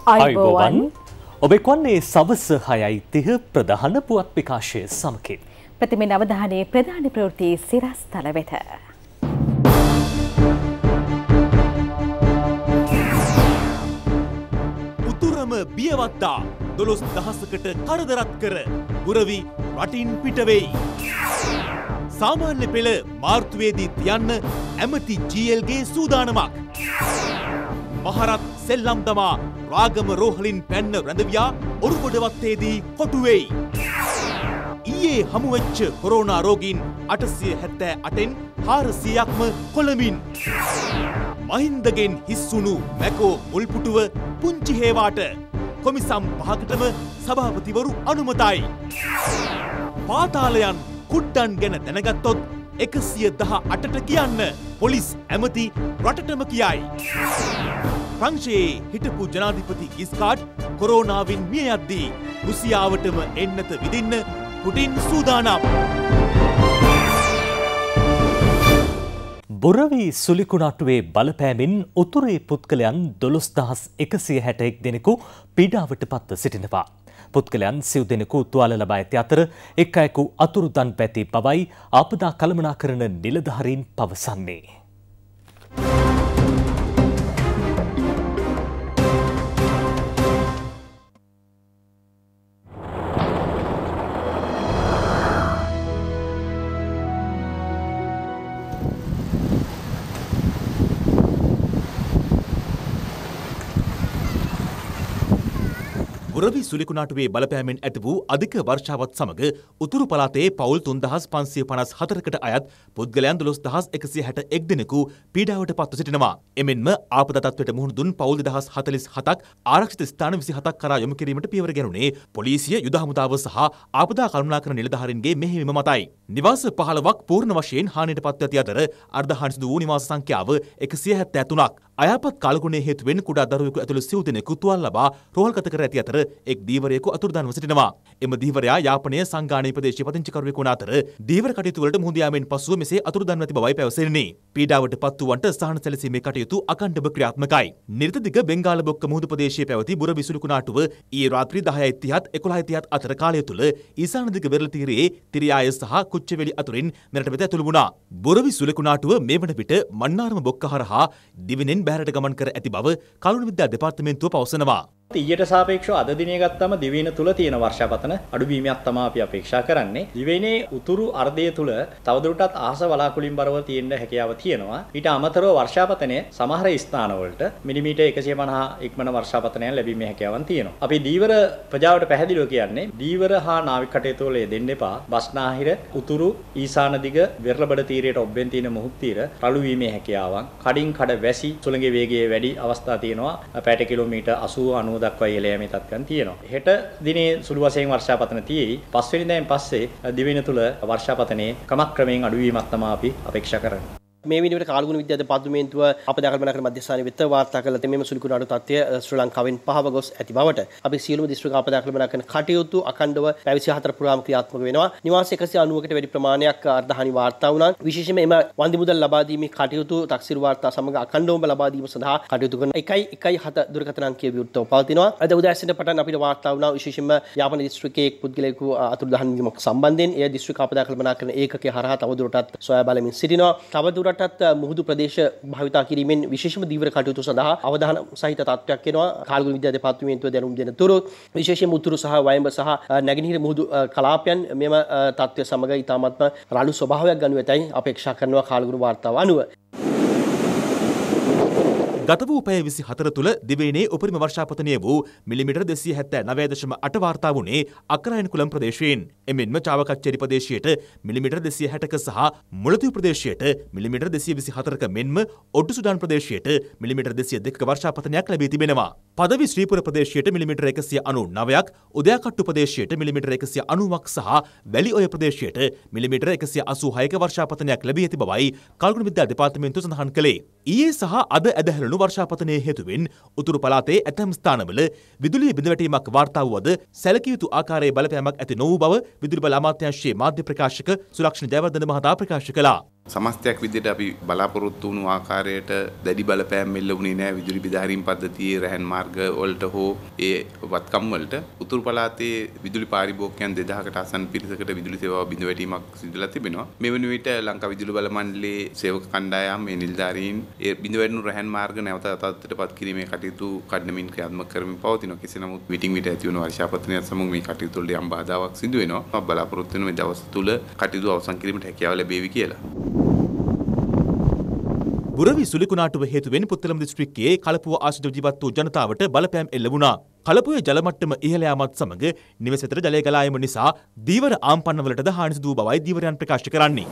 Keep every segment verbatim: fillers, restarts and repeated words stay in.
අයිබෝවන් ඔබ එක්වන්නේ සවස් හයයි තිහ ප්‍රධාන පුවත් විකාශය සමගින් ප්‍රතිමෙන් අවධානයේ ප්‍රධාන ප්‍රවෘත්ති සිරස්තල වෙත. උතුරම බියවත්තා දොළොස් දහසකට කරදරත් කර ගුරවි රටින් පිට වෙයි. සාමාන්‍ය පෙළ මාර්තුවේදී තියන්න ඇමති ජී එල් ගේ සූදානමක්. මහරත් සෙල්ලම් දමා රාගම රෝහලින් පැන්න රැඳවියා ඔරුගොඩවත්තේදී කොටු වෙයි. ඊයේ හමුවෙච්ච කොරෝනා රෝගීන් අටසිය හැත්තෑ අටෙන් හාරසියයක්ම කොළඹින්. මහින්දගෙන් හිස්සුණු මැකෝ මුල්පුටුව පුංචි හේවාට කොමිසම් පහකටම සභාපතිවරු අනුමතයි. පාතාලයන් කුඩ්ඩන් ගැන දැනගත්තොත් එකසිය දහ අටට කියන්න පොලිස් ඇමති රටටම කියයි. ප්‍රංශයේ හිටපු ජනාධිපති ඉස්කාට් කොරෝනාවෙන් මිය යද්දී රුසියාවටම එන්නත විදින්න පුටින් සූදානම්. බොරවි සුලිකුණාටුවේ බලපෑමෙන් උතුරේ පුද්ගලයන් දොළොස් දහස් එකසිය හැට එක් දෙනෙකු පීඩාවට පත්ව සිටිනවා. පුද්ගලයන් සිව් දෙනෙකු තුවාල ලබා ඇති අතර එක් අයෙකු අතුරුදන් පැති බවයි ආපදා කළමනාකරණ නිලධාරීන් පවසන්නේ. බොරවි සුලිකුණාටුවේ බලපෑමෙන් ඇති වූ අධික වර්ෂාවත් සමග උතුරු පළාතේ පවුල් තුන්දහස් පන්සිය පනස් හතරකට අයත් පුද්ගලයන් දොළොස් දහස් එකසිය හැට එක් දෙනෙකු පීඩාවට පත්ව සිටිනවා. එමෙන්ම ආපදා තත්ත්වයට මුහුණ දුන් පවුල් දෙදහස් හතළිස් හතක් ආරක්ෂිත ස්ථාන විසි හතක් කරා යොමු කිරීමට පියවර ගැනුණේ පොලිසිය, යුද හමුදාව සහ ආපදා කළමනාකරණ නිලධාරීන්ගේ මෙහෙයවීම මතයි. නිවාස පහළොවක් පූර්ණ වශයෙන් හානියට පත්ව ඇති අතර අර්ධහානි සිදු වූ නිවාස සංඛ්‍යාව එකසිය හැත්තෑ තුනක්. අයහපත් කාලගුණයේ හේතුවෙන් කුඩා දරුවෙකු ඇතුළු සිව් දෙනෙකු තුවාල ලබා රෝහල්ගත කර ඇති අතර එක් දීවරයෙකු අතුරුදන්ව සිටිනවා. එම දීවරයා යාපනය සංගානීය ප්‍රදේශයේ පදිංචිකරුවෙකු වන අතර දීවර කටයුතු වලට මුහුණ යාමෙන් පසුව මෙසේ අතුරුදන්ව ඇති බවයි පැවසෙන්නේ. පීඩාවට පත් වූවන්ට සහන සැලසීමේ කටයුතු අඛණ්ඩව ක්‍රියාත්මකයි. නිරත දිග බෙන්ගාල බොක්ක මුහුදු ප්‍රදේශයේ පැවති බොරවි සුලිකුණාටුව ඊයේ රාත්‍රී දහයයි තිහත් එකොළහයි තිහත් අතර කාලය තුල ඊසාන දිග වෙරළ තීරයේ තිරියාය සහ කුච්චවැලි අතුරින් මෙරට වෙත ඇතුළු වුණා. බොරවි සුලිකුණාටුව මේ වන විට මන්නාරම බොක්ක හරහා දිවිනෙන් බැහැරට ගමන් කර ඇති බව කලුණු විද්‍යා දෙපාර්තමේන්තුව පවසනවා. ඊට සාපේක්ෂව අද දිනේ ගත්තම දිවයින තුල තියෙන වර්ෂාපතන අඩුවීමක් තමයි අපි අපේක්ෂා කරන්නේ. දිවයිනේ උතුරු අර්ධය තුල තවදුරටත් අහස වලාකුළින් බරව තියෙන්න හැකියාව තියෙනවා. ඊට අමතරව වර්ෂාපතනය සමහර ස්ථානවලට මිලිමීටර් එකසිය පනහ ඉක්මන වර්ෂාපතනයන් ලැබීමේ හැකියාවන් තියෙනවා. අපි දීවර ප්‍රජාවට පැහැදිලිව කියන්නේ දීවර හා නාවික කටයුතු වල යෙදෙන්න එපා. බස්නාහිර උතුරු ඊසාන දිග වෙරළබඩ තීරයට ඔබ්බෙන් තියෙන මුහුද් තීර රළු වීමේ හැකියාවන්, කඩින් කඩ වැසි සුළඟේ වේගය වැඩි අවස්ථා තියෙනවා. පැයට කිලෝමීටර් අසූව අනූ දක්වා ඉහළ යෑමේ තත්ත්වයන් තියෙනවා. හෙට දිනේ සුළු වශයෙන් වර්ෂාපතන තියෙයි. පස්වෙනිදාෙන් පස්සේ දිවයින තුල වර්ෂාපතනයේ ක්‍රමක්‍රමයෙන් අඩුවීමක් තමයි අපි අපේක්ෂා කරන්නේ. මේ විදිහට කාලගුණ විද්‍යා දෙපාර්තමේන්තුව අපදා කළමනාකරණ මධ්‍යස්ථානයේ වෙත වාර්තා කළ තෙමෙම සුලිකුණාටු තත්ත්වය ශ්‍රී ලංකාවෙන් පහව ගොස් ඇති බවට අපි සියලුම දිස්ත්‍රික් අපදා කළමනාකරණ කටයුතු අඛණ්ඩව පැය හතර පුරාම ක්‍රියාත්මක වෙනවා. නිවාස එකසිය අනූවකට වැඩි ප්‍රමාණයක් අර්ධහානි වාර්තා වුණා. විශේෂයෙන්ම එම වන්දි මුදල් ලබා දීමේ කටයුතු තක්සේරු වාර්තා සමග අඛණ්ඩවම ලබා දීම සඳහා කටයුතු කරන එකයි එකයි හත දුරකථන අංකය විවෘතව පවතිනවා. අද උදෑසන පටන් අපිට වාර්තා වුණා විශේෂයෙන්ම යාපන දිස්ත්‍රික්කයේ එක් පුද්ගලයෙකු අතුරුදහන් වීමක් සම්බන්ධයෙන් එය දිස්ත්‍රික් අපදා කළමනාකරණ ඒකකයේ හරහා තවදුරටත් සොයා බලමින් සිටිනවා. තවදුරටත් මුහුදු ප්‍රදේශ භාවිතා කිරීමෙන් විශේෂම දීවර කටයුතු සඳහා අවධාන සහිත තත්ත්වයක් වෙනවා. කාලගුණ විද්‍යා දෙපාර්තමේන්තුව දැනුම් දෙන තුරු විශේෂයෙන්ම උතුරු සහ වයඹ සහ නැගෙනහිර මුහුදු කලාපයන් මෙම තත්ත්වය සමග ඉතාමත්ම රළු ස්වභාවයක් ගනු ඇතයි අපේක්ෂා කරනවා කාලගුණ වාර්තාව අනුව. ගත වූ පැය විසි හතර තුළ දිවයිනේ උපරිම වර්ෂාපතනය වූ මිලිමීටර් දෙසිය හැත්තෑ නවය දශම අට වාර්තා වුණේ අක්‍රායන්කුලම් ප්‍රදේශයෙන්. එමෙන්ම චාවකච්චේරි ප්‍රදේශයට මිලිමීටර් දෙසිය හැටක සහ මුලතිව් ප්‍රදේශයට මිලිමීටර් දෙසිය විසි හතරක මෙන්ම ඔඩ්ඩු සුඩාන් ප්‍රදේශයට මිලිමීටර් දෙසිය දෙකක වර්ෂාපතනයක් ලැබී තිබෙනවා. පදවි ශ්‍රීපුර ප්‍රදේශයට මිලිමීටර් එකසිය අනූ නවයක්, උදයාකට්ටු ප්‍රදේශයට මිලිමීටර් එකසිය අනූවක් සහ වැලි ඔය ප්‍රදේශයට මිලිමීටර් එකසිය අසූ හයක වර්ෂාපතනයක් ලැබී ඇති බවයි කල්ගුණ විද්‍යා දෙපාර්තමේන්තුව සඳහන් කළේ. ඊයේ සහ අද ඇදහැරුණු වර්ෂාපතනයේ හේතුවෙන් උතුරු පළාතේ ඇතැම් ස්ථානවල විදුලිය බිඳවැටීමක් වාර්තා වුවද සැලකිය යුතු ආකාරයේ බලපෑමක් ඇති නොවූ බව විදුලි බල අමාත්‍යාංශයේ මාධ්‍ය ප්‍රකාශක සුලක්ෂණ ජයවර්ධන මහතා ප්‍රකාශ කළා. සමස්තයක් විදිහට අපි බලාපොරොත්තු වුණු ආකාරයට දැඩි බලපෑම් එල්ල වුණේ නැහැ විදුලි බෙදාහරින් පද්ධතියේ රැහන් මාර්ග වලට හෝ ඒ වත්කම් වලට. උතුරු පළාතේ විදුලි පාරිභෝගිකයන් දෙදහසකට ආසන්න පිරිසකට විදුලි සේවාව බිඳ වැටීමක් සිදුලා තිබෙනවා. මේ වන විට ලංකා විදුලි බල මණ්ඩලයේ සේවක කණ්ඩායම් මේ නිලධාරීන් ඒ බිඳ වැටුණු රැහන් මාර්ග නැවත තත්ත්වයටපත් කිරීමේ කටයුතු කඩමින් ක්‍රියාත්මක කරමින් පවතිනවා. කෙසේ නමුත් විටින් විට ඇති වන වර්ෂාපතනයත් සමග මේ කටයුතු වලට යම් බාධාවක් සිදු වෙනවා. බලාපොරොත්තු වෙන මේ දවස් තුල කටයුතු අවසන් කිරීමට හැකියාව ලැබේවි කියලා. බුරවි සුලිකුණාටුව හේතුවෙන් පුත්තලම දිස්ත්‍රික්කයේ කලපුව ආශ්‍රිතව ජීවත් වූ ජනතාවට බලපෑම් එල්ල වුණා. කලපුවේ ජල මට්ටම ඉහළ යාමත් සමග නිවෙස් වෙතට ජලය ගලා යාම නිසා දීවර ආම්පන්නවලටද හානි සිදු වූ බවයි දීවරයන් ප්‍රකාශ කරන්නේ.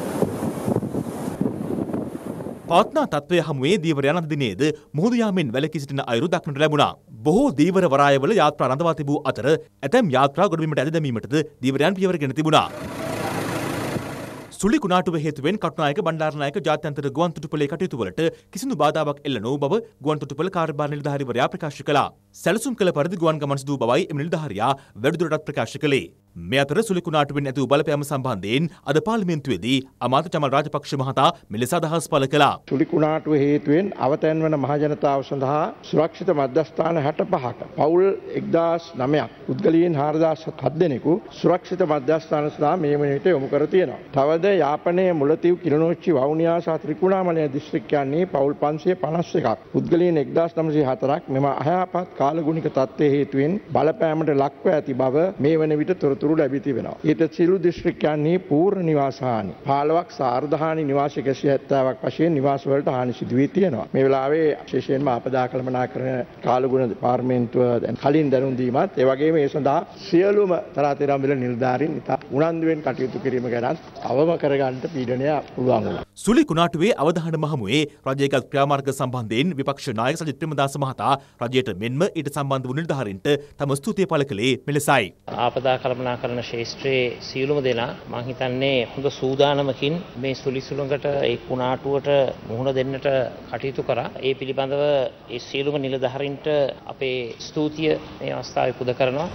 පවත්නා තත්ත්වය හමුවේ දීවරයන් අද දිනේද මුහුදු යාමෙන් වැළකී සිටින අයුරු දක්නට ලැබුණා. බොහෝ දීවර වරායවල යාත්‍රා රඳවා තිබූ අතර ඇතැම් යාත්‍රා ගොඩබිමට ඇද දැමීමටද දීවරයන් පියවර ගෙන තිබුණා. සුලිකුණාටුව හේතුවෙන් කටුනායක බණ්ඩාරනායක ජාත්‍යන්තර ගුවන්තොටුපළේ කටයුතු වලට කිසිදු බාධාවක් එල්ල නොවූ බව ගුවන්තොටුපළ කාර්යභාර නිලධාරීවරයා ප්‍රකාශ කළා. සැලසුම් කළ පරිදි ගුවන් ගමන් සිදු වූ බවයි එම නිලධාරියා වැඩිදුරටත් ප්‍රකාශ කළේ. මේ අතර සුලිකුණාටුවෙන් ඇති වූ බලපෑම සම්බන්ධයෙන් අද පාර්ලිමේන්තුවේදී අමාත්‍ය චමල් රාජපක්ෂ මහතා මෙලෙස අදහස් පළ කළා. සුලිකුණාටුව හේතුවෙන් අවතැන් වන මහ ජනතාව සඳහා සුරක්ෂිත මධ්‍යස්ථාන හැටපහක පවුල් එක්දාස් නවයක් පුද්ගලයන් හාරදාස් හත් දෙනෙකු සුරක්ෂිත මධ්‍යස්ථාන සඳහා මේ වන විට යොමු කර තියෙනවා. තවද යාපනයේ මුලතිව් කිලිනොච්චි වවුනියා සහ ත්‍රිකුණාමලය දිස්ත්‍රික්කයන්හි පවුල් පන්සිය පනස් එකක් පුද්ගලයන් එක්දාස් නවසිය හතරක් මෙම අයහපත් කාලගුණික තත්ත්වයේ හේතුවෙන් බලපෑමට ලක්ව ඇති බව මේ වන විට තොරතුරු ලැබී තිබෙනවා. ඊට සියලු දිස්ත්‍රික්කයන්හි පූර්ණ නිවාස හානි පහළොවක් සාර්ධහානි නිවාස එකසිය හැත්තෑවක් වශයෙන් නිවාස වලට හානි සිදු වී තියෙනවා. මේ වෙලාවේ විශේෂයෙන්ම අපදා කළමනාකරණ කාලගුණ දෙපාර්තමේන්තුව දැන් කලින් දැනුම් දීමත් ඒ වගේම ඒ සඳහා සියලුම තරාතිරම් වල නිලධාරීන් ඉතා උනන්දුවෙන් කටයුතු කිරීම ගැන අවම කරගන්න පීඩනය පුළුවන් වුණා. සුලිකුණාටුවේ අවධානම හමුවේ රජයේගත් ක්‍රියාමාර්ග සම්බන්ධයෙන් විපක්ෂ නායක සජිත් ප්‍රේමදාස මහතා රජයට මෙන්ම ඊට සම්බන්ධ වූ නිලධාරීන්ට තම ස්තුතිය පළ කළේ මෙලෙසයි. ආපදා කළමනාකරණ ශේෂ්ත්‍රයේ සියලුම දෙනා මම හිතන්නේ හොඳ සූදානමකින් මේ සුලි සුළඟට ඒ කුණාටුවට මුහුණ දෙන්නට කටයුතු කරා. ඒ පිළිබඳව ඒ සියලුම නිලධාරීන්ට අපේ ස්තුතිය මේ අවස්ථාවේ පුද කරනවා.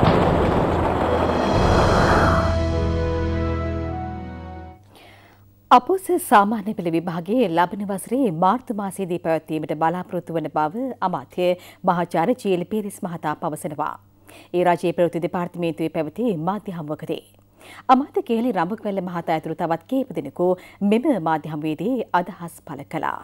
අපොස සාමාන්‍ය පෙළ විභාගයේ ලබන වසරේ මාර්තු මාසයේදී පැවැත්වීමට බලාපොරොත්තු වන බව අමාත්‍ය මහාචාර්ය ජී.එල්. පීරිස් මහතා පවසනවා. ඒ රජයේ ප්‍රවෘත්ති දෙපාර්තමේන්තුවේ පැවති මාධ්‍ය හමුවකදී අමාත්‍ය කේලි රඹකවැල්ල මහතා ඇතුළු තවත් කිහිප දෙනෙකු මෙම මාධ්‍ය හමුවේදී අදහස් පළ කළා.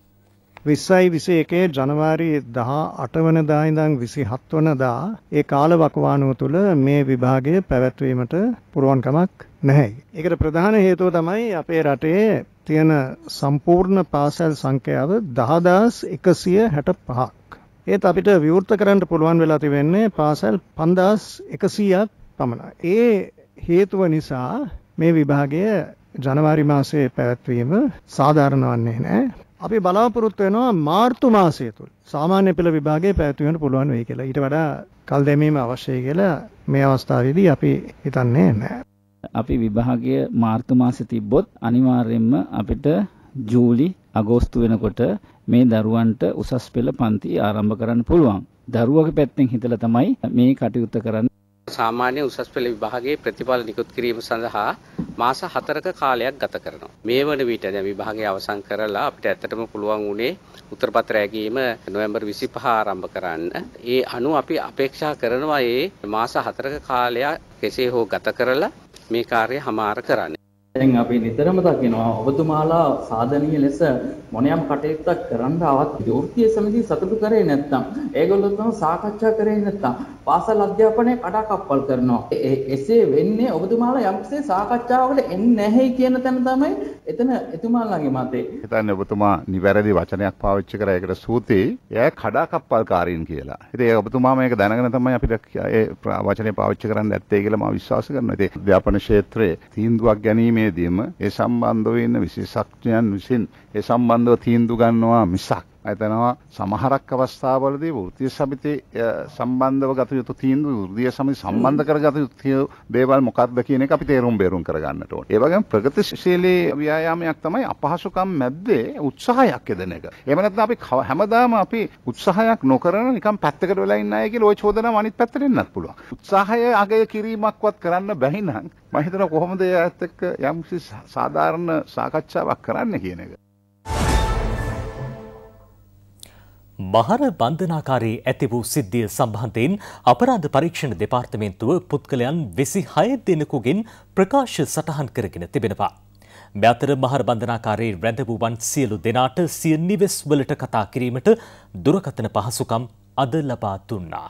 විස්සයි විසි එකේ ජනවාරි දහ අට වනදා ඉඳන් විසිහත් වනදා ඒ කාල වකවානුව තුළ මේ විභාගය පැවැත්වීමට පුරුවන්කමක් නැහැ. ඒකට ප්‍රධාන හේතුව තමයි අපේ රටේ තියෙන සම්පූර්ණ පාසල් සංඛ්‍යාව දහදාස් එකසිය හැට පහක්. ඒත් අපිට විවෘත කරන්න පුළුවන් වෙලා තිබෙන්නේ පාසල් පන්දාස් එකසීයක් පමණයි. ඒ හේතුව නිසා මේ විභාගය ජනවාරි මාසයේ පැවැත්වීම සාධාරණ වන්නේ නැහැ. අපි බලාපොරොත්තු වෙනවා මාර්තු මාසය තුල සාමාන්‍ය පෙළ විභාගයේ පැවැත්වීමට පුළුවන් වෙයි කියලා. ඊට වඩා කල් දැමීම අවශ්‍යයි කියලා මේ අවස්ථාවේදී අපි හිතන්නේ නැහැ. අපි විභාගය මාර්තු මාසෙ තිබ්බොත් අනිවාර්යයෙන්ම අපිට ජූලි අගෝස්තු වෙනකොට මේ දරුවන්ට උසස් පෙළ පන්ති ආරම්භ කරන්න පුළුවන්. දරුවගේ පැත්තෙන් හිතලා තමයි මේ කටයුත්ත කරන්නේ. සාමාන්‍ය උසස් පෙළ විභාගයේ ප්‍රතිඵල නිකුත් කිරීම සඳහා මාස හතරක කාලයක් ගත කරනවා. මේ වන විට දැන් විභාගය අවසන් කරලා අපිට ඇත්තටම පුළුවන් වුණේ උත්තරපත්‍ර ඇගීම නොවැම්බර් විසිපහ ආරම්භ කරන්න. ඒ අනුව අපි අපේක්ෂා කරනවා මේ මාස හතරක කාලයක් කෙසේ හෝ ගත කරලා මේ කාර්යය හමාර කරන්න. දැන් අපි නිතරම දකිනවා ඔබතුමාලා සාධනීය ලෙස මොනියම් කටයුත්තක් කරන්න ආවත් වෘත්තීය සමිතිය සතුටු කරේ නැත්නම් ඒගොල්ලෝ තමයි සාකච්ඡා කරේ නැත්නම් පාසල් අධ්‍යාපනය කඩාකප්පල් කරනවා. එසේ වෙන්නේ ඔබතුමාලා යම්කිසි සාකච්ඡාවකට එන්නේ නැහැ කියන තැන තමයි එතන එතුමාලාගේ මතේ. හිතන්නේ ඔබතුමා නිවැරදි වචනයක් පාවිච්චි කරා ඒකට සූතේ එයා කඩාකප්පල්කාරීන් කියලා. ඉතින් ඒ ඔබතුමා මේක දැනගෙන තමයි අපිට ඒ වචනේ පාවිච්චි කරන්න ඇත්තේ කියලා මම විශ්වාස කරනවා. ඉතින් අධ්‍යාපන ක්ෂේත්‍රයේ තීන්දුවක් ගැනීම දීම ඒ සම්බන්ධව ඉන්න විශේෂඥයන් විසින් ඒ සම්බන්ධව තීන්දුව ගන්නවා මිසක් හිතනවා සමහරක් අවස්ථාවලදී වෘත්තීය සමිති සම්බන්ධව ගත යුතු තීන්දුව වෘත්තීය සමිති සම්බන්ධ කරගත යුතු දේවල් මොකක්ද කියන එක අපි තේරුම් බේරුම් කරගන්නට ඕනේ. ඒ වගේම ප්‍රගතිශීලී ව්‍යායාමයක් තමයි අපහසුකම් මැද්දේ උත්සාහයක් යෙදෙන එක. එහෙම නැත්නම් අපි හැමදාම අපි උත්සාහයක් නොකරන නිකන් පැත්තකට වෙලා ඉන්න අය කියලා ওই චෝදනාව අනිත් පැත්තට එන්නත් පුළුවන්. උත්සාහය අගය කිරීමක්වත් කරන්න බැරි නම් මම හිතනවා කොහොමද ඒත් එක්ක යම්කිසි සාධාරණ සාකච්ඡාවක් කරන්න කියන එක. මහර බන්ධනාකාරී ඇති වූ සිද්ධිය සම්බන්ධයෙන් අපරාධ පරීක්ෂණ දෙපාර්තමේන්තුව පුද්ගලයන් විසිහය දෙනෙකුගෙන් ප්‍රකාශ සටහන් කරගෙන තිබෙනවා. මේ අතර මහර බන්ධනාකාරී රැඳවුවන් සියලු දෙනාට සිය නිවෙස් වලට කතා කිරීමට දුරකථන පහසුකම් අද ලබා දුන්නා.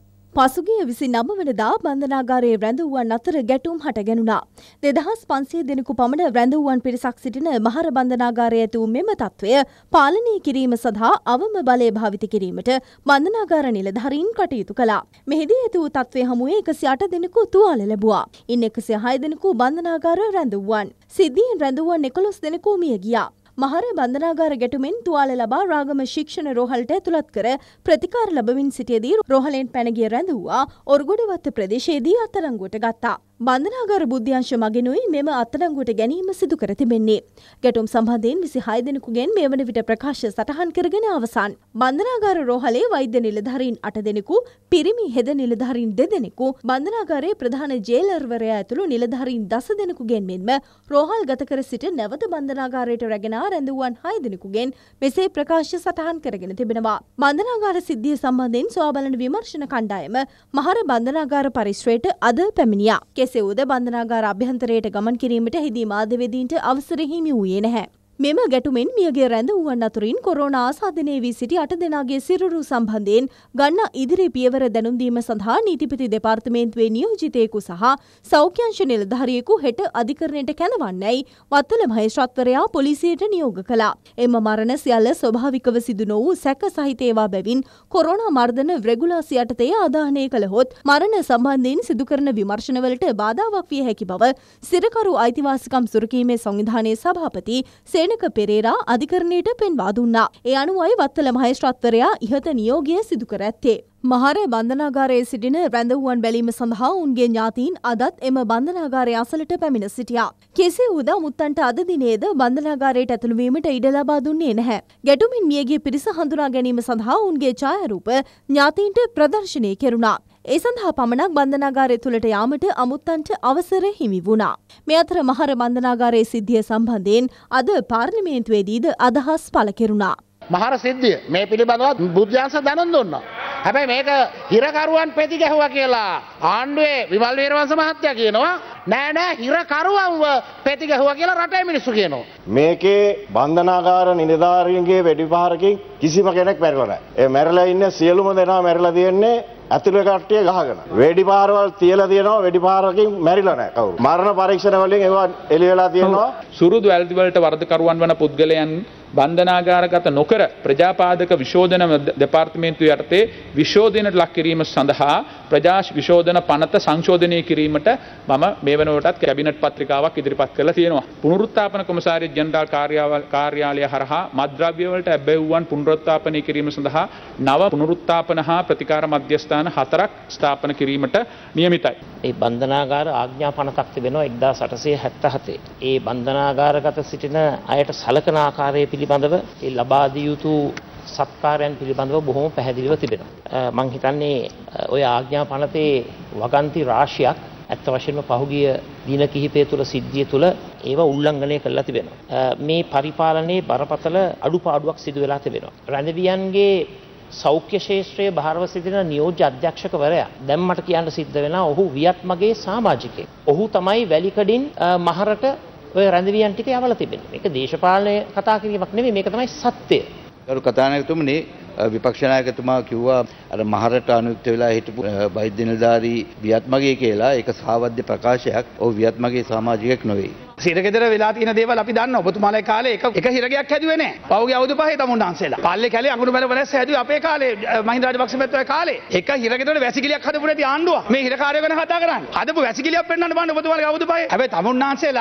පසුගිය විසිනම වනදා බන්ධනාගාරයේ රැඳවුවන් අතර ගැටුම් හටගැනුණා. දෙදහස් පන්සිය දෙනෙකු පමණ රැඳවුවන් පිරිසක් සිටින මහර බන්ධනාගාරයේ ඇති වූ මෙම තත්ත්වය පාලනය කිරීම සඳහා අවම බලය භාවිත කිරීමට බන්ධනාගාර නිලධාරීන් කටයුතු කළා. මෙහිදී ඇති වූ තත්ත්වය හමුවේ එකසිය අට දෙනෙකු තුවාල ලැබුවා. ඉන් එකසිය හය දෙනෙකු බන්ධනාගාර රැඳවුවන්. සිද්ධියෙන් රැඳවුවන් එකොළොස් දෙනෙකු මිය ගියා. මහර බන්ධනාගාර ගැටුමෙන් තුවාල ලබා රාගම ශික්ෂණ රෝහලට ඇතුළත් කර ප්‍රතිකාර ලැබමින් සිටියදී රෝහලෙන් පැනගිය රැඳවුවා ඔර්ගොඩවත්ත ප්‍රදේශයේදී අත්අඩංගුවට ගත්තා. බන්ධනාගාර බුද්ධ්‍යංශ මගිනුයි මෙම අත්අඩංගුවට ගැනීම සිදු කර තිබෙන්නේ. ගැටුම් සම්බන්ධයෙන් විසිහය දෙනෙකුගෙන් මේ වන විට ප්‍රකාශ සටහන් කරගෙන අවසන්. බන්ධනාගාර රෝහලේ වෛද්‍ය නිලධාරීන් අට දෙනෙකු, පිරිමි හෙද නිලධාරීන් දෙදෙනෙකු, බන්ධනාගාරයේ ප්‍රධාන ජේලර්වරයා ඇතුළු නිලධාරීන් දස දෙනෙකුගෙන් මෙන්ම රෝහල් ගත කර සිට නැවත බන්ධනාගාරයට රැගෙන රැඳවුවන් හය දෙනෙකුගෙන් මෙසේ ප්‍රකාශ සටහන් කරගෙන තිබෙනවා. බන්ධනාගාර සිද්ධිය සම්බන්ධයෙන් සොයා බලන විමර්ශන කණ්ඩායම මහර බන්ධනාගාර පරිශ්‍රයට අද පැමිණියා. කෙසේ වුවද බන්ධනාගාර අභ්‍යන්තරයට ගමන් කිරීමට හිදී මාධ්‍යවේදීන්ට අවසර හිමි වූයේ නැහැ. මෙම ගැටුමෙන් මියගේ රැඳවුවන් අතුරින් කොරෝනා ආසාදනය වී සිටි අට දෙනාගේ සිරුරු සම්බන්ධයෙන් ගන්නා ඉදිරි පියවර දැනුම් දීම සඳහා නීතිපති දෙපාර්තමේන්තුවේ නියෝජිතයෙකු සහ සෞඛ්‍යංශ නිලධාරියෙකු හෙට අධිකරණයට කැඳවන්නයි වත්තල මහේස්ත්‍රාත්වරයා පොලිසියට නියෝග කළා. එම මරණ සියල්ල ස්වභාවිකව සිදු නො වූ සැක සහිත ඒවා බැවින් කොරෝනා මර්ධන රෙගුලාසි යටතේ ආදාහනය කළහොත් මරණ සම්බන්ධයෙන් සිදු කරන විමර්ශනවලට බාධාවක් විය හැකි බව සිරකරු අයිතිවාසිකම් සුරකීමේ සංවිධානයේ සභාපති සේනක පෙරේරා අධිකරණයට පෙන්වා දුන්නා. ඒ අනුවයි වත්තල මහේස්ත්‍රාත්වරයා ඉහත නියෝගය සිදු කර ඇත්තේ. මහර බන්ධනාගාරයේ සිටින රැඳවුවන් බැලීම සඳහා උන්ගේ ඥාතීන් අදත් එම බන්ධනාගාරය අසලට පැමිණ සිටියා. කෙසේ වුවද මුත්තන්ට අද දිනේද බන්ධනාගාරයට ඇතුළු වීමට ඉඩ ලබා දුන්නේ නැහැ. ගැටුමින් මියගිය පිරිස හඳුනා ගැනීම සඳහා උන්ගේ ඡායාරූප ඥාතීන්ට ප්‍රදර්ශනය කෙරුණා. ඒ සඳහා පමණක් බන්ධනාගාරය තුළට යාමට අමුත්තන්ට අවසර හිමි වුණා. මේ අතර මහර බන්ධනාගාරයේ සිද්ධිය සම්බන්ධයෙන් අද පාර්ලිමේන්තුවේදීද අදහස් පළ කෙරුණා. මහර සිද්ධිය මේ පිළිබඳව බුද්ධ්‍යංශ දැනුම් දුන්නා. හැබැයි මේක හිරකරුවන් පෙති ගැහුවා කියලා ආණ්ඩුවේ විමල් වීරවංශ මහත්තයා කියනවා. නෑ නෑ හිරකරුවන්ව පෙති ගැහුවා කියලා රටේ මිනිස්සු කියනවා. මේකේ බන්ධනාගාර නිලධාරීන්ගේ වෙඩිපහරකින් කිසිම කෙනෙක් මැරිලා නෑ. ඒ මැරිලා ඉන්න සියලුම දෙනා මැරිලා තියෙන්නේ ඇතුළේ කට්ටිය ගහගෙන. වෙඩිපහරවල් තියලා තියෙනවා වෙඩිපහරකින් මැරිලා නෑ කවුරු. මරණ පරීක්ෂණ වලින් ඒවා එළි වෙලා තියෙනවා. සුරුදු වැරදි වලට වරදකරුවන් වන පුද්ගලයන් බන්ධනාගාරගත නොකර ප්‍රජාපාදක විශෝධන දෙපාර්තමේන්තුව යටතේ විශෝධනයට ලක් කිරීම සඳහා ප්‍රජා විශෝධන පනත සංශෝධනය කිරීමට මම මේ වෙනකොටත් කැබිනට් පත්‍රිකාවක් ඉදිරිපත් කරලා තියෙනවා. පුනරුත්ථාපන කොමසාරිස් ජෙනරාල් කාර්යාලය හරහා මත්ද්‍රව්‍ය වලට ඇබ්බැව්වන් පුනරුත්ථාපනය කිරීම සඳහා නව පුනරුත්ථාපන හා ප්‍රතිකාර මධ්‍යස්ථාන හතරක් ස්ථාපන කිරීමට නියමිතයි. ඒ බන්ධනාගාර ආඥා පනතක් තිබෙනවා එක්දාස් අටසිය හැත්තෑ. ඒ බන්ධනාගාරගත සිටින අයට සලකන ආකාරය පිළිබඳව ඒ ලබා දිය යුතු සත්කාරයන් පිළිබඳව බොහොම පැහැදිලිව තිබෙනවා. මම හිතන්නේ ඔය ආඥා පනතේ වගන්ති රාශියක් ඇත්ත වශයෙන්ම පහුගිය දින කිහිපය තුළ සිද්ධිය තුළ ඒවා උල්ලංඝනය කරලා තිබෙනවා. මේ පරිපාලනයේ බරපතල අඩුපාඩුවක් සිදු වෙලා තිබෙනවා. රැඳවියන්ගේ සෞඛ්‍ය ශාස්ත්‍රයේ භාරව සිටින නියෝජ්‍ය අධ්‍යක්ෂකවරයා දැන් මට කියන්න සිද්ධ වෙනවා ඔහු වියත්මගේ සමාජිකයෙක්. ඔහු තමයි වැලිකඩින් මහරට ඔය රැඳවියන් ටික යවලා තිබෙන්නේ. මේක දේශපාලනය කතා කිරීමක් නෙමෙයි මේක තමයි සත්‍යය. ගරු කතානායකතුමනි විපක්ෂ ናයකතුමා කිව්වා අර මහරට අනුයුක්ත වෙලා හිටපු වෛද්‍ය නිලධාරී වියත්මගේ කියලා. ඒක සාවද්‍ය ප්‍රකාශයක්. ඔහු වියත්මගේ සමාජිකයෙක් නෙවෙයි. හිරගෙදර වෙලා තියෙන දේවල් අපි දන්නවා. ඔබතුමාලේ කාලේ එක එක හිරගයක් හැදුවේ නැහැ. පහුගිය අවුරුදු පහේ තමුන්නාන්සේලා. පල්ලේ කැලේ අඟුරු බැල වලස් හැදුවේ අපේ කාලේ මහින්ද රාජපක්ෂ මැතිතුමාගේ කාලේ. එක හිරගෙදර වැසිකිළියක් හදපු නැති ආණ්ඩුව. මේ හිරකාරයෝ ගැන කතා කරන්නේ. හදපු වැසිකිළියක් පෙන්නන්න බෑ ඔබතුමාලේ අවුරුදු පහේ. හැබැයි තමුන්නාන්සේලා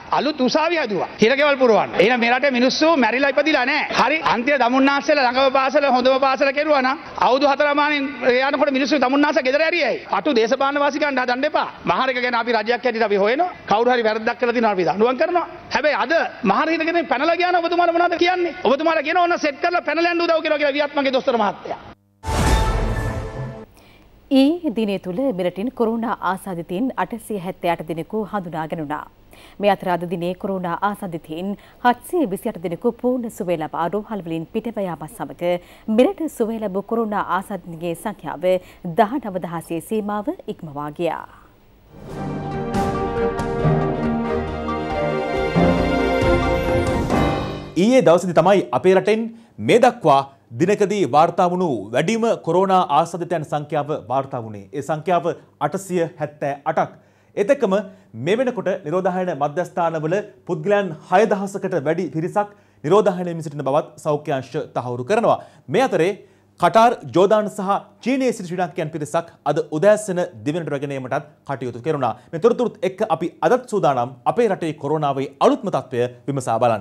අලුත් උසාවි හදුවා. හිරගෙවල් පුරවන්න. එහෙනම් මේ රටේ මිනිස්සු මැරිලා ඉපදිලා නැහැ. හරි අන්තිම දමුන්නාස්සල ළඟම පාසල හොඳම පාසල කෙරුවා නම් අවුරුදු හතරමානින් යනකොට මිනිස්සු දමුන්නාස්ස ගෙදර ඇරියයි. අටු දේශපාලන වාසිකයන්ට හදන්න එපා. මහරක ගැන අපි රජයක් හැටියට අපි හොයනවා. කවුරු හරි වැරද්දක් කරලා තිනවා අපි දඬුවම් කරනවා. හැබැයි අද මහරක ගැන පැනලා ගියා නම් ඔබතුමාලා මොනවද කියන්නේ? ඔබතුමාලා කියනවා ඕන සෙට් කරලා පැනලා යන්න උදව් කියලා කියලා වියත්මගේ දොස්තර මහත්තයා. ඊයේ දිනේ තුල මෙරටින් කොරෝනා ආසාදිතයින් අටසිය හැත්තෑ අට දෙනෙකු හඳුනා ගැනුණා. මේ අතර අද දිනේ කොරෝනා ආසාදිතයින් හත්සිය විසි අට දෙනෙකු පූර්ණ සුවය ලබා රෝහල් වලින් පිටව යාමත් සමග මෙරට සුවය ලැබූ කොරෝනා ආසාදිතයින්ගේ සංඛ්‍යාව දහනව දහසේ සීමාව ඉක්මවා ගියා. ඊයේ දවසේදී තමයි අපේ රටෙන් මේ දක්වා දිනකදී වාර්තා වුණු වැඩිම කොරෝනා ආසාදිතයන් සංඛ්‍යාව වාර්තා වුණේ. ඒ සංඛ්‍යාව අටසිය හැත්තෑ අටක්. එතකම මේ වෙනකොට නිරෝධායන මධ්‍යස්ථානවල පුද්ගලයන් හය දහසකට වැඩි පිරිසක් නිරෝධායන වෙමින් සිටින බවත් සෞඛ්‍ය අංශ තහවුරු කරනවා. මේ අතරේ කටාර්, ජෝර්දාන් සහ චීනයේ සිටි ශ්‍රී ලාංකිකයන් පිරිසක් අද උදෑසන දිවෙනට රැගෙන යාමටත් කටයුතු කරනවා. මේ තොරතුරුත් එක්ක අපි අදත් සූදානම් අපේ රටේ කොරෝනාවේ අලුත්ම තත්ත්වය විමසා බලන්න.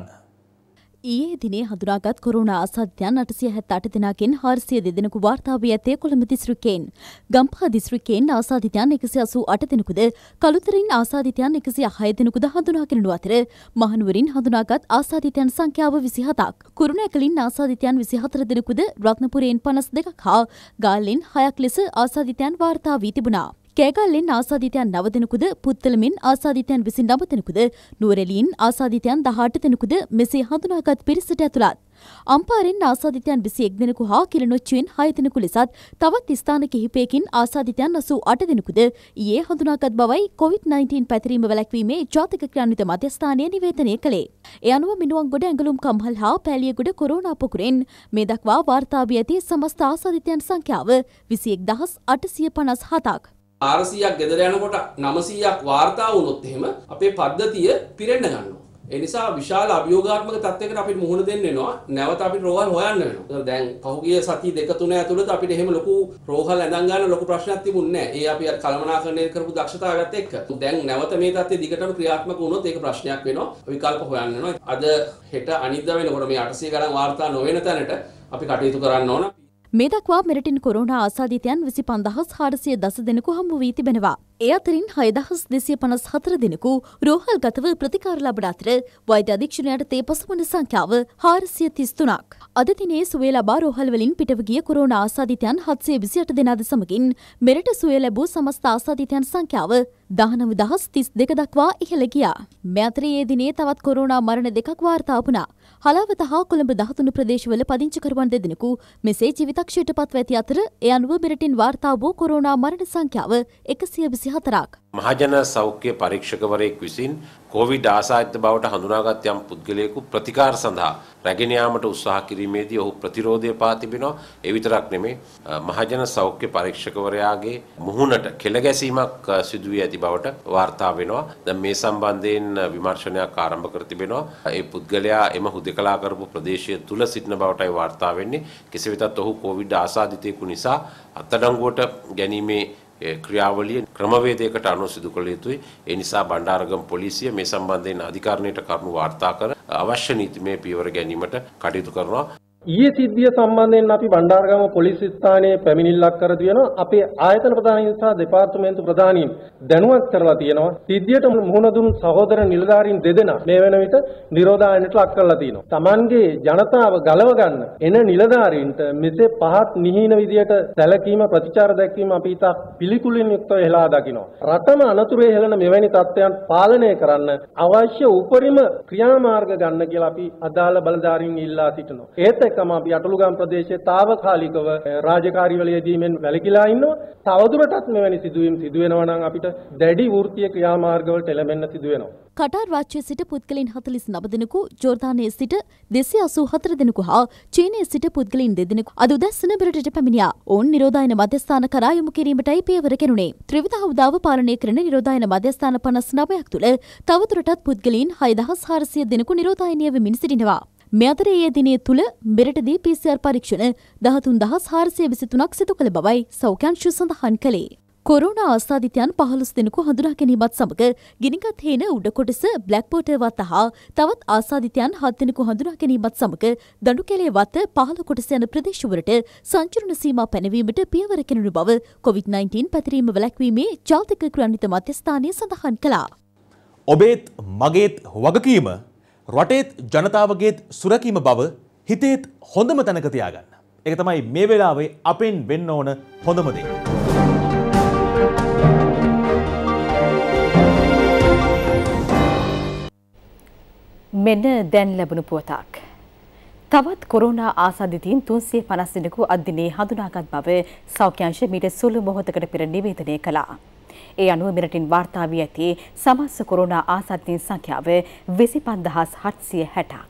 ඊයේ දිනේ හඳුනාගත් කොරෝනා ආසාදිතයන් අටසිය හැත්තෑ අට දෙනාගෙන් හාරසිය දෙක දෙනෙකු වාර්තා වී ඇත්තේ කොළඹ දිස්ත්‍රික්කයෙන්. ගම්පහ දිස්ත්‍රික්කයෙන් ආසාදිතයන් එකසිය අසූ අට දෙනෙකුද, කළුතරින් ආසාදිතයන් එකසිය හය දෙනෙකුද හඳුනාගෙන යනු අතර මහනුවරින් හඳුනාගත් ආසාදිතයන් සංඛ්‍යාව විසිහතක්. කුරුණෑගලින් ආසාදිතයන් විසිහතර දෙනෙකුද, රත්නපුරයෙන් පනස් දෙකක් හා ගාල්ලෙන් හයක් ලෙස ආසාදිතයන් වාර්තා වී තිබුණා. කෑගල්ලෙන් ආසාදිතයන් නව දෙනෙකුද, පුත්තලමින් ආසාදිතයන් විසි නව දෙනෙකුද, නුවරඑළියෙන් ආසාදිතයන් දහඅට දෙනෙකුද මෙසේ හඳුනාගත් පිරිසට ඇතුළත්. අම්පාරෙන් ආසාදිතයන් විසි එක් දෙනෙකු හා කිලිනොච්චුවෙන් හය දෙනෙකු ලෙසත් තවත් ස්ථාන කිහිපයකින් ආසාදිතයන් අසූ අට දෙනෙකුද ඊයේ හඳුනාගත් බවයි කොවිඩ් නයින්ටීන් පැතිරීම වැළැක්වීමේ ජාතික ක්‍රියාන්විත මධ්‍යස්ථානය නිවේදනය කළේ. ඒ අනුව මිනුවන්ගොඩ, ඇඟලුම් කම්හල් හා පෑලියගොඩ කොරෝනා පොකුරෙන් මේ දක්වා වාර්තා වී ඇති සමස්ත ආසාදිතයන් සංඛ්‍යාව විසි එක් දහස් අටසිය පනස් හතක්. ආරසියක් ගෙදර යනකොට නවසීයක් වාර්තා වුණොත් එහෙම අපේ පද්ධතිය පිරෙන්න ගන්නවා. ඒ නිසා විශාල අභියෝගාත්මක තත්යකට අපිට මුහුණ දෙන්න වෙනවා. නැවත අපිට රෝහල් හොයන්න වෙනවා. දැන් පහුගිය සති දෙක තුන ඇතුළත අපිට එහෙම ලොකු රෝහල් ඇඳන් ගන්න ලොකු ප්‍රශ්නයක් තිබුණේ නැහැ. ඒ අපි අර කළමනාකරණය කරපු දක්ෂතාවයත් එක්ක. දැන් නැවත මේ තත්ත්වය දිගටම ක්‍රියාත්මක වුණොත් ඒක ප්‍රශ්නයක් වෙනවා. විකල්ප හොයන්න වෙනවා. අද හෙට අනිද්දා වෙනකොට මේ අටසිය ගණන් වාර්තා නොවන තැනට අපි කටයුතු කරන්න ඕන. මේ දක්වා මෙරටින් කොරෝනා ආසාදිතයන් විසි පන්දහස් හාරසිය දස දෙනෙකු හමු වී තිබෙනවා. ඒ අතරින් හය දහස් දෙසිය පනස් හතර දෙනෙකු රෝහල්ගතව ප්‍රතිකාර ලබන අතර වෛද්‍ය අධීක්ෂණයට තේ පසුවන සංඛ්‍යාව හාරසිය තිස් තුනක්. අද දිනේ සුවය ලබා රෝහල් වලින් පිටව ගිය කොරෝනා ආසාදිතයන් හත්සිය විසි අට දෙනාද සමගින් මෙරට සුවය ලැබූ සමස්ත ආසාදිතයන් සංඛ්‍යාව දහනව දහස් තිස් දෙක දක්වා ඉහළ ගියා. මේ අතරේ ඒ දිනේ තවත් කොරෝනා මරණ දෙකක් වාර්තා වුණා. හලාවත හා කොළඹ දහතුන ප්‍රදේශවල පදිංචිකරුවන් දෙදෙනෙකු මෙසේ ජීවිතක්ෂයට පත්ව ඇති අතර ඒ අනුව මෙරටින් වාර්තා වූ කොරෝනා මරණ සංඛ්‍යාව එකසිය විසි හතරක්. මහජන සෞඛ්‍ය පරීක්ෂකවරයෙක් විසින් කොවිඩ් ආසාදිත බවට හඳුනාගත් යම් පුද්ගලයෙකු ප්‍රතිකාර සඳහා රැගෙන යාමට උත්සාහ කිරීමේදී ඔහු ප්‍රතිරෝධය පා තිබෙනවා. ඒ විතරක් නෙමෙයි මහජන සෞඛ්‍ය පරීක්ෂකවරයාගේ මුහුණට කෙළ ගැසීමක් සිදු වී ඇති බවට වාර්තා වෙනවා. දැන් මේ සම්බන්ධයෙන් විමර්ශනයක් ආරම්භ කර තිබෙනවා. ඒ පුද්ගලයා එම හුදකලා කරපු ප්‍රදේශය තුල සිටින බවටයි වාර්තා වෙන්නේ. කෙසේ වෙතත් ඔහු කොවිඩ් ආසාදිතයෙකු නිසා අත්අඩංගුවට ගැනීමේ ක්‍රියාවලිය ක්‍රමවේදයකට අනුව සිදු කළ යුතුයි. ඒ නිසා බණ්ඩාරගම පොලිසිය මේ සම්බන්ධයෙන් අධිකරණයට කරුණු වාර්තා කර අවශ්‍ය නීතිමය පියවර ගැනීමට කටයුතු කරනවා. ඊයේ සිද්ධිය සම්බන්ධයෙන් අපි බණ්ඩාරගම පොලිස් ස්ථානයේ පැමිණිල්ලක් කර තියෙනවා. අපේ ආයතන ප්‍රධානීන් සහ දෙපාර්තමේන්තු ප්‍රධානීන් දැනුවත් කරලා තියෙනවා. සිද්ධියට මුහුණ දුන් සහෝදර නිලධාරීන් දෙදෙනා මේ වෙන විට නිරෝධායනයට ලක් කරලා තියෙනවා. Tamanගේ ජනතාව ගලව ගන්න එන නිලධාරීන්ට මෙසේ පහත් නිහින විදියට සැලකීම ප්‍රතිචාර දැක්වීම අපි ඉතා පිළිකුලින් යුක්තව හෙලා දකිනවා. රටම අනතුරේ හෙළන මෙවැනි තත්ත්වයන් පාලනය කරන්න අවශ්‍ය උපරිම ක්‍රියාමාර්ග ගන්න කියලා අපි අදාළ බලධාරීන් ඉල්ලා සිටිනවා. ඒත් එක්කම අපි අටලුගම් ප්‍රදේශයේ తాවකාලිකව රාජකාරී වලදීමෙන් වැළකීලා ඉන්නවා. තවදුරටත් මෙවැනි සිදුවීම් සිදු වෙනවා නම් අපිට දැඩි වෘත්තීය ක්‍රියාමාර්ගවලට එළඹෙන්න සිදු වෙනවා. කටාර් රාජ්‍යයේ සිට පුද්ගලයන් හතළිස් නව දෙනෙකු, ජෝර්දානයේ සිට දෙසිය අසූ හතර දෙනෙකු හා චීනයේ සිට පුද්ගලයන් දෙදෙනෙකු අද උදැසන මෙරටට පැමිණියා. ඔවුන් නිරෝධායන මධ්‍යස්ථාන කරා යොමු කිරීමටයි පියවර කෙරුණේ. ත්‍රිවිධ හමුදාව පාලනය කරන නිරෝධායන මධ්‍යස්ථාන පනස් නවයක් තුළ තවදුරටත් පුද්ගලයන් හය දහස් හාරසිය දෙනෙකු නිරෝධායනය වෙමින් සිටිනවා. මේ අතර ඊයේ දිනේ තුල මෙරටදී පී සී ආර් පරීක්ෂණ දහතුන් දහස් හාරසිය විසි තුනක් සිදු කළ බවයි සෞඛ්‍ය අංශය සඳහන් කළේ. කොරෝනා ආසාදිතයන් පහළොස් දෙනෙකු හඳුනා ගැනීමත් සමග ගිනිගත් හේන උඩ කොටස බ්ලැක් පෝටර් වත්ත හා තවත් ආසාදිතයන් හත් දෙනෙකු හඳුනා ගැනීමත් සමග දඬුකැලේ වත්ත පහළ කොටස යන ප්‍රදේශවලට සංචරණ සීමා පැනවීමට පියවර කෙරෙනු බව කොවිඩ් නයින්ටීන් පැතිරීම වැළැක්වීමේ ජාතික ක්‍රියාන්විත මධ්‍යස්ථානය සඳහන් කළා. ඔබේත් මගේත් වගකීම රටේත් ජනතාවගේත් සුරකීම බව හිතේත් හොඳම තැනක තියාගන්න. ඒක තමයි මේ වෙලාවේ අපෙන් වෙන්න ඕන හොඳම දේ. මෙන්න දැන් ලැබුණු පුවතක්. තවත් කොරෝනා ආසාදිතයින් තුන්සිය පනස් දෙනෙකු අද දිනේ හඳුනාගත් බව සෞඛ්‍ය අංශ මීට සුළු මොහොතකට පෙර නිවේදනය කළා. ඒ අනුව මෙරටින් වාර්තා වී ඇති සමස්ත කොරෝනා ආසාදිතයින් සංඛ්‍යාව විසි පන්දහස් හත්සිය හැටක්.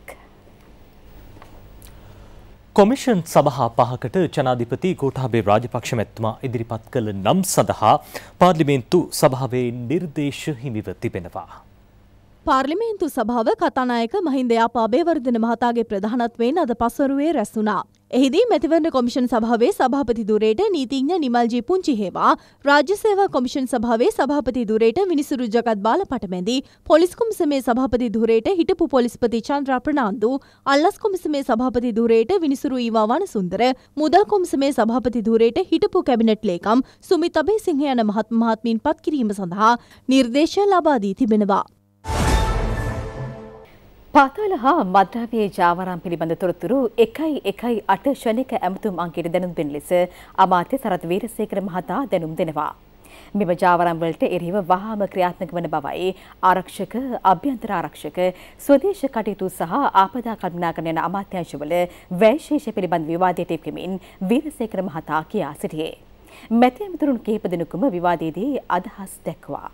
කොමිෂන් සභා පහකට ජනාධිපති ගෝඨාභය රාජපක්ෂ මැතිතුමා ඉදිරිපත් කළ නම් සඳහා පාර්ලිමේන්තු සභාවේ නිර්දේශ හිමිව තිබෙනවා. පාර්ලිමේන්තු සභාව කතානායක මහින්ද යාපාබේවර්ධන මහතාගේ ප්‍රධානත්වයෙන් අද පස්වරුවේ රැස් වුණා. එහිදී මැතිවරණ කොමිෂන් සභාවේ සභාපති ධුරයට නීතිඥ නිමල්ජී පුංචිහේවා, රාජ්‍ය සේවා කොමිෂන් සභාවේ සභාපති ධුරයට විනිසුරු ජගත් බාලපටමැදි, පොලිස් කොමිසමේ සභාපති ධුරයට හිටපු පොලිස්පති චන්ද්‍රා ප්‍රනාන්දු, අල්ලස් කොමිසමේ සභාපති ධුරයට විනිසුරු ඊවා වනසුන්දර, මුදල් කොමිසමේ සභාපති ධුරයට හිටපු කැබිනට් ලේකම් සුමිත් අබේසිංහ යන මහත් මහත්මීන් පත් කිරීම සඳහා නිර්දේශ ලබා දී තිබෙනවා. පාතාල හා මද්‍රාවියේ ජාවාරම් පිළිබඳ තොරතුරු එකයි එකයි අට ශනික ඇමතුම් අංකයට දැනුම් දෙන ලෙස අමාත්‍ය සරත් වීරසේකර මහතා දැනුම් දෙනවා. මෙම ජාවාරම් වලට එරෙහිව වහාම ක්‍රියාත්මක වන බවයි ආරක්ෂක, අභ්‍යන්තර ආරක්ෂක, ස්වදේශ කටයුතු සහ ආපදා කළමනාකරණ යන අමාත්‍යාංශවල වැයශේෂ පිළිබඳ විවාදයට එක්වමින් වීරසේකර මහතා කියා සිටියේ. මැති ඇමතුරුන් කිහිප දෙනෙකුම විවාදයේදී අදහස් දැක්වා.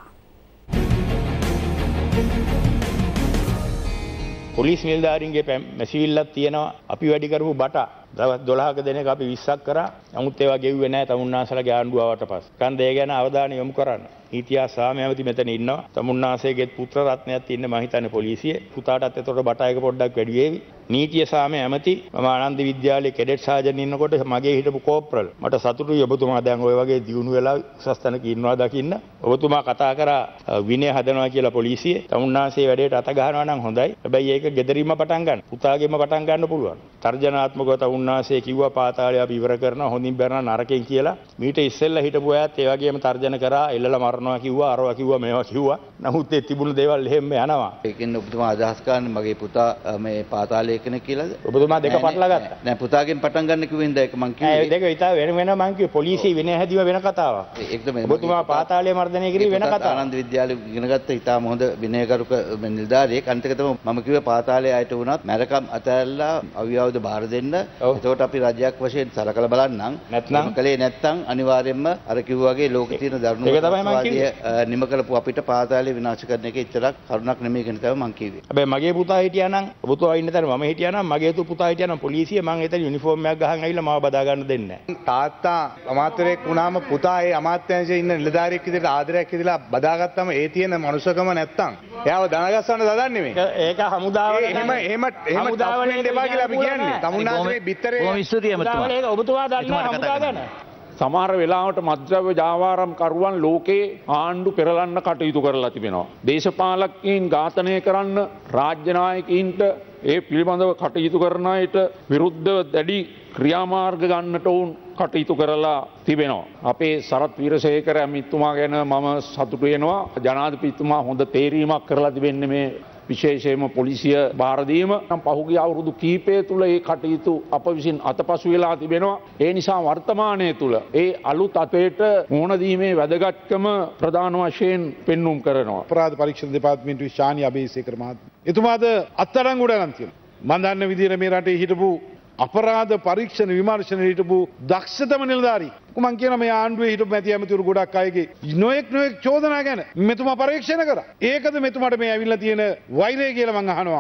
පොලිස් නිලධාරීන්ගේ මැසිවිල්ලක් තියෙනවා. අපි වැඩි කරපු බට දවස් දොළහක දෙනෙක් අපි විස්සක් කරා. නමුත් ඒවා ගෙව්වේ නැහැ තමුන්නාසලගේ ආණ්ඩුව ආවට පස්සේ. කන්ද ඒ ගැන අවධානය යොමු කරන්න. නීතියා සාමයවති මෙතන ඉන්නවා. තමුන්නාසේගේ පුත්‍ර රත්නයක් ඉන්නේ මම හිතන්නේ පොලිසියේ. පුතාටත් එතකොට බට එක පොඩ්ඩක් වැඩි වේවි. නීතිය සාමය ඇමති මම ආනන්ද විද්‍යාලයේ කෙඩට් සාජන් ඉන්නකොට මගේ හිටපු කෝප්‍රල් මට සතුටුයි ඔබතුමා දැන් ওই වගේ දියුණු වෙලා උසස් තැනක ඉන්නවා දකින්න. ඔබතුමා කතා කරා විනය හදනවා කියලා පොලිසියේ. තමුන්නාසේ වැඩේට අත ගහනවා නම් හොඳයි. හැබැයි ඒක gederima පටන් ගන්න. පුතාගෙම පටන් ගන්න පුළුවන්. තර්ජනාත්මකව තමුන්නාසේ කිව්වා පාතාලය අපි ඉවර කරනවා හොඳින් බැරනා නරකෙන් කියලා. මීට ඉස්සෙල්ලා හිටපු අයත් ඒ වගේම තර්ජන කරා එල්ලලා මරනවා කිව්වා අරවා කිව්වා මේවා කිව්වා. නමුත් ඒ තිබුණු දේවල් එහෙම යනවා. ඒකෙන් ඔබතුමා අදහස් කරන්නේ මගේ පුතා මේ පාතාලයේ කෙනෙක් කියලාද? ඔබතුමා දෙක පටලවා ගත්තා. නෑ පුතාගෙන් පටන් ගන්න කිව්වෙන්ද ඒක මං කිව්වේ. ඒ දෙක විතර වෙන වෙන මං කිව්වේ පොලිසිය විනය හැදීම වෙන කතාවක්. ඒක තමයි. ඔබතුමා පාතාලයේ මර්ධනය කිරීම වෙන කතාවක්. ආනන්ද විද්‍යාලයේ ඉගෙන ගත්ත ඉතාම හොඳ විනයකරුක නිලධාරියෙක්. අනිත් එක තමයි මම කිව්වේ පාතාලයේ අයට වුණත් මරකම් අතහැරලා අවියවද බාර දෙන්න. එතකොට අපි රජයක් වශයෙන් සලකලා බලන්නම්. නැත්නම් කලේ නැත්නම් අනිවාර්යයෙන්ම අර කිව්වා වගේ ලෝකේ තියෙන දරුණු ඒක තමයි මං කිව්වේ. නිම කරපු අපිට පාතාලේ විනාශ කරන එක ඉතරක් කරුණක් නෙමෙයි කියන තමයි මං කිව්වේ. හැබැයි මගේ පුතා හිටියා නම් ඔබතුමා ඉන්න තැන මම හිටියා නම් මගේ පුතා හිටියා නම් පොලිසිය මං එතන යුනිෆෝම් එකක් ගහන් ඇවිල්ලා මාව බදා ගන්න දෙන්නේ නැහැ. තාත්තා අමාත්‍යරයෙක් වුණාම පුතා ඒ අමාත්‍යාංශයේ ඉන්න නිලධාරියෙක් විදිහට ආදරයක් ඉදලා බදාගත්තම ඒ තියෙන මනුස්සකම නැත්තම් එයාව දනගස්සන්න දදන්නේ මේ. ඒක හමුදාවල එහෙම එහෙම එහෙම හමුදාවල දෙපා කියලා අපි කියන්නේ. තමුන්නාගේ බිත්තරේ කොහොම ස්තුතියි එමතුමා. ඒක ඔබතුමා දන්නා හමුදා ගන්න. සමහර වෙලාවට මද්‍රව්‍ය ජාවාරම් කරුවන් ලෝකේ ආණ්ඩු පෙරලන්න කටයුතු කරලා තිබෙනවා. දේශපාලකයන් ඝාතනය කරන්න රාජ්‍ය නායකයින්ට ඒ පිළිබඳව කටයුතු කරන අයට විරුද්ධව දැඩි ක්‍රියාමාර්ග ගන්නට වුන් කටයුතු කරලා තිබෙනවා. අපේ සරත් වීරසේකර ඇමතිතුමා ගැන මම සතුටු වෙනවා. ජනාධිපතිතුමා හොඳ තේරීමක් කරලා තිබෙන්නේ මේ විශේෂයෙන්ම පොලිසිය බාර දීම. නම් පහුගිය අවුරුදු කිහිපය තුල ඒ කටයුතු අප විසින් අතපසු වෙලා තිබෙනවා. ඒ නිසා වර්තමානයේ තුල ඒ අලුත් අතේට මුහුණ දීමේ වැදගත්කම ප්‍රධාන වශයෙන් පෙන්눔 කරනවා. අපරාධ පරීක්ෂණ දෙපාර්තමේන්තුවේ ශානි අබේසේකර මහත්මිය. එතුමාද අත්අඩංගුවට ගන්න තියෙනවා. මම දන්න විදිහට මේ රටේ හිටපු අපරාධ පරීක්ෂණ විමර්ශනයේ හිටපු දක්ෂතම නිලධාරී. මම කියනවා මේ ආණ්ඩුවේ හිටපු මැති ඇමතිවරු ගොඩක් අයගේ නොඑක් නොඑක් චෝදනා ගැන මෙතුමා පරීක්ෂණ කරා. ඒකද මෙතුමාට මේ ඇවිල්ලා තියෙන වෛරය කියලා මම අහනවා.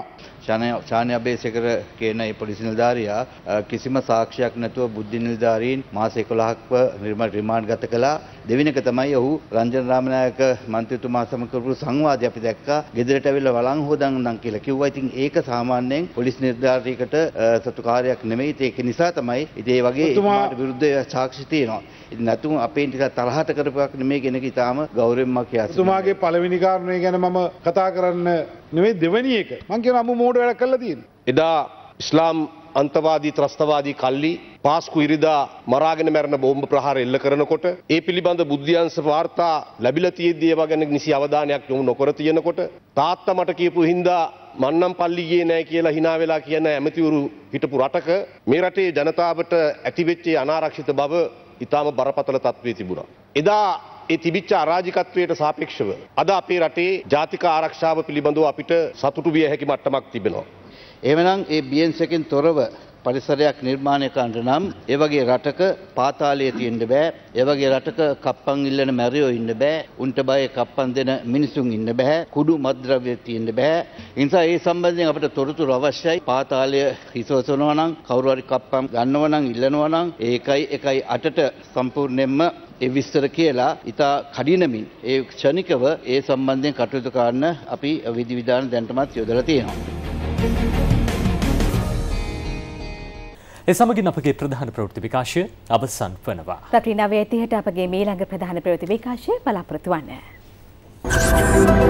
ශාන්‍ය අබේසේකර කියන ඒ පොලිස් නිලධාරියා කිසිම සාක්ෂියක් නැතුව බුද්ධි නිලධාරීන් මාස එකොළහක්ව රිමාන්ඩ් ගත කළා. දෙවෙනි එක තමයි ඔහු රංජන රාමනායක මන්ත්‍රීතුමා සමග කරපු සංවාදය අපි දැක්කා. ගෙදරට ඇවිල්ලා වළං හොදන්නම් කියලා කිව්වා. ඉතින් ඒක සාමාන්‍යයෙන් පොලිස් නිලධාරියෙකුට සතු කාර්යයක් නෙමෙයි. ඒක නිසා තමයි ඉතින් ඒ වගේ එතුමාට විරුද්ධ සාක්ෂි තියෙනවා. ඉතින් නැතුව අපේ ටික තරහට කරපුවක් නෙමෙයි කියන එක ඉතාලම ගෞරවයෙන්ම කියා සිටිනවා. එතුමාගේ පළවෙනි කාරණේ ගැන මම කතා කරන්න නෙවෙයි දෙවෙනි එක. මං කියන අමු මෝඩ වැඩ කළා තියෙන්නේ. එදා ඉස්ලාම් අන්තවාදී ත්‍රස්තවාදී කල්ලි පාස්කු ඉරිදා මරාගෙන මැරෙන බෝම්බ ප්‍රහාර එල්ල කරනකොට ඒ පිළිබඳ බුද්ධ්‍යංශ වාර්තා ලැබිලා තියෙද්දී ඒවා ගැන නිසි අවධානයක් යොමු නොකර තියෙනකොට තාත්තා මට කියපු හින්දා මන්නම් පල්ලි ගියේ නැහැ කියලා hina වෙලා කියන ඇමතිවරු හිටපු රටක මේ රටේ ජනතාවට ඇතිවෙච්ච අනාරක්ෂිත බව ඊටාම බරපතල තත්ත්වයේ තිබුණා. එදා ඒ තිබිච්ච අරාජිකත්වයට සාපේක්ෂව අද අපේ රටේ ජාතික ආරක්ෂාව පිළිබඳව අපිට සතුටු විය හැකි මට්ටමක් තිබෙනවා. එවනම් ඒ බියෙන්සකින් තොරව පරිසරයක් නිර්මාණය කරන්න නම් ඒ වගේ රටක පාතාලයේ තියෙන්න බෑ. ඒ වගේ රටක කප්පන් ඉල්ලන මැරියෝ ඉන්න බෑ. උන්ට බය කප්පන් දෙන මිනිසුන් ඉන්න බෑ. කුඩු මත්ද්‍රව්‍ය තියෙන්න බෑ. ඒ නිසා ඒ සම්බන්ධයෙන් අපිට තොරතුරු අවශ්‍යයි. පාතාලය හිසවසනවා නම් කවුරු හරි කප්පන් ගන්නවා නම් ඉල්ලනවා නම් ඒකයි එකයි අටට සම්පූර්ණයෙන්ම ඒ විස්තර කියලා ඉතා කඩිනමින් ඒ ක්ෂණිකව ඒ සම්බන්ධයෙන් කටයුතු කරන්න අපි විධිවිධාන දැනටමත් යොදලා තියෙනවා. ඒ සමගින් අපගේ ප්‍රධාන ප්‍රවෘත්ති විකාශය අවසන් වනවා. රටේ නවය තිහට අපගේ මීළඟ ප්‍රධාන ප්‍රවෘත්ති විකාශය බලාපොරොත්තු වන්න.